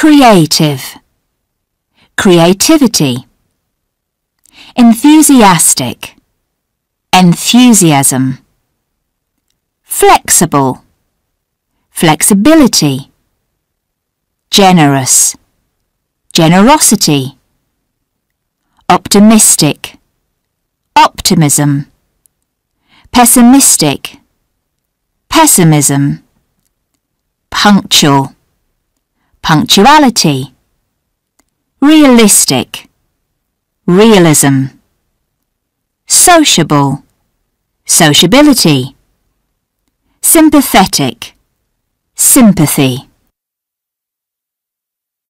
creative, creativity. Enthusiastic, enthusiasm. Flexible, flexibility. Generous, generosity. Optimistic, optimism. Pessimistic, pessimism. Punctual, punctuality. Realistic, realism. Sociable, sociability. Sympathetic, sympathy.